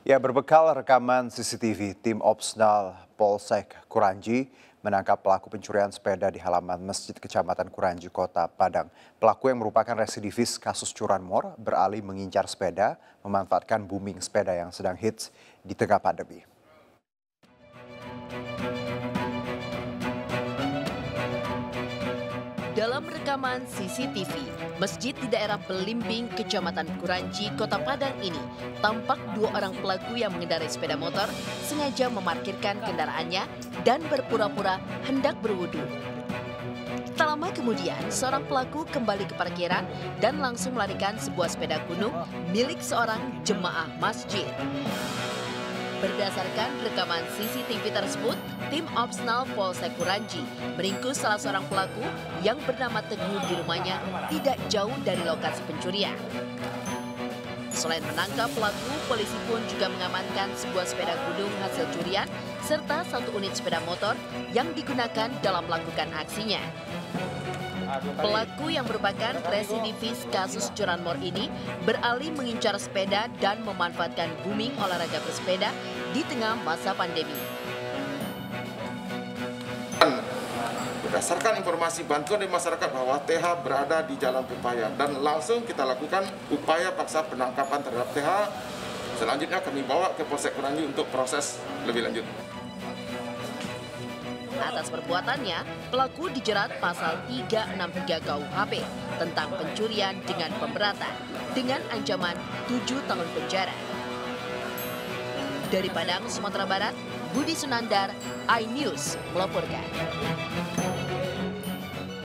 Ya, berbekal rekaman CCTV, tim Opsnal Polsek Kuranji menangkap pelaku pencurian sepeda di halaman Masjid Kecamatan Kuranji, Kota Padang. Pelaku yang merupakan residivis kasus curanmor beralih mengincar sepeda, memanfaatkan booming sepeda yang sedang hits di tengah pandemi. Dalam rekaman CCTV, masjid di daerah Belimbing, Kecamatan Kuranji, Kota Padang ini tampak dua orang pelaku yang mengendarai sepeda motor sengaja memarkirkan kendaraannya dan berpura-pura hendak berwudu. Tak lama kemudian, seorang pelaku kembali ke parkiran dan langsung melarikan sebuah sepeda gunung milik seorang jemaah masjid. Berdasarkan rekaman CCTV tersebut, tim Opsnal Polsek Kuranji meringkus salah seorang pelaku yang bernama Teguh di rumahnya tidak jauh dari lokasi pencurian. Selain menangkap pelaku, polisi pun juga mengamankan sebuah sepeda gunung hasil curian serta satu unit sepeda motor yang digunakan dalam melakukan aksinya. Pelaku yang merupakan residivis kasus curanmor ini beralih mengincar sepeda dan memanfaatkan booming olahraga bersepeda di tengah masa pandemi. Berdasarkan informasi bantuan dari masyarakat bahwa TH berada di Jalan Pepaya dan langsung kita lakukan upaya paksa penangkapan terhadap TH. Selanjutnya kami bawa ke Polsek Kuranji untuk proses lebih lanjut. Atas perbuatannya, pelaku dijerat pasal 363 KUHP tentang pencurian dengan pemberatan dengan ancaman 7 tahun penjara. Dari Padang, Sumatera Barat, Budi Sunandar, iNews melaporkan.